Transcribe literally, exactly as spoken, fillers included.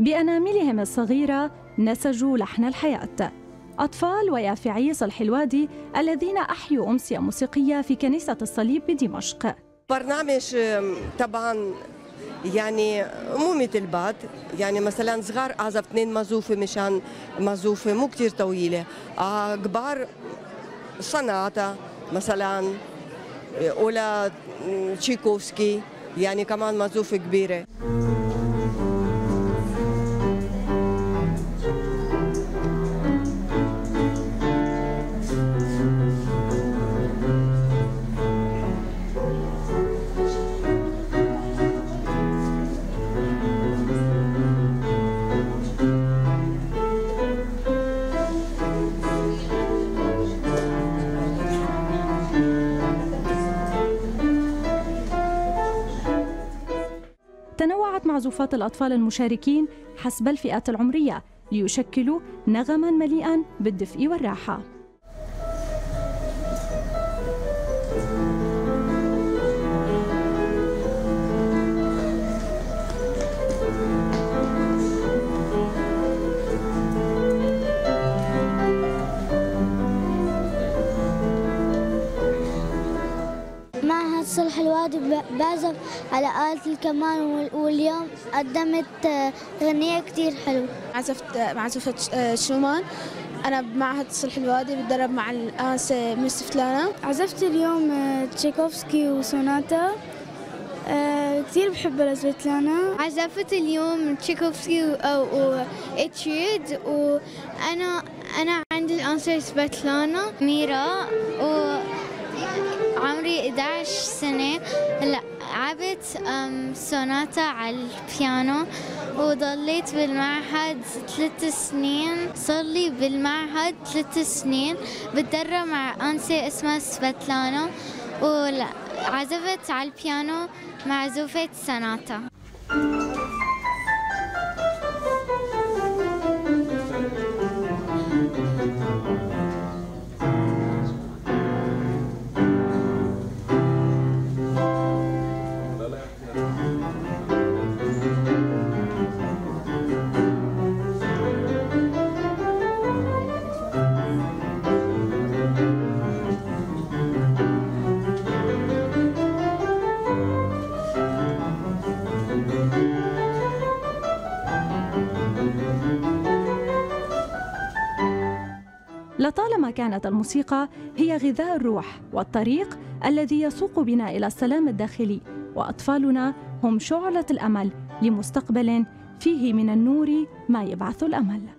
بأناملهم الصغيرة نسجوا لحن الحياة. أطفال ويافعي صلح الوادي الذين أحيوا أمسية موسيقية في كنيسة الصليب بدمشق. برنامج طبعا يعني مو مثل بعض، يعني مثلا صغار اعزف اثنين مازوفه مشان مازوفه مو كثير طويله، آه كبار صناعه مثلا ولا تشيكوفسكي يعني كمان مازوفه كبيره. تنوعت معزوفات الأطفال المشاركين حسب الفئات العمرية ليشكلوا نغماً مليئاً بالدفء والراحة. معهد صلح الوادي بعزف على آلة الكمان، واليوم قدمت غنية كتير حلوة. عزفت معزوفة شومان. أنا بمعهد صلح الوادي بتدرب مع الآنسة من سفتلانا. عزفت اليوم تشيكوفسكي وسوناتا، أه كثير بحب سفتلانا. عزفت اليوم تشيكوفسكي وإتشيد، وأنا أنا عندي الآنسة سفتلانا ميرا، و عمري إحدى عشر سنة. لعبت سوناتا على البيانو وضليت بالمعهد ثلاث سنين. صار لي بالمعهد ثلاث سنين بتدرب مع أنسة اسمها سفتلانا، وعزفت على البيانو معزوفة سوناتا. لطالما كانت الموسيقى هي غذاء الروح والطريق الذي يسوق بنا إلى السلام الداخلي، وأطفالنا هم شعلة الأمل لمستقبل فيه من النور ما يبعث الأمل.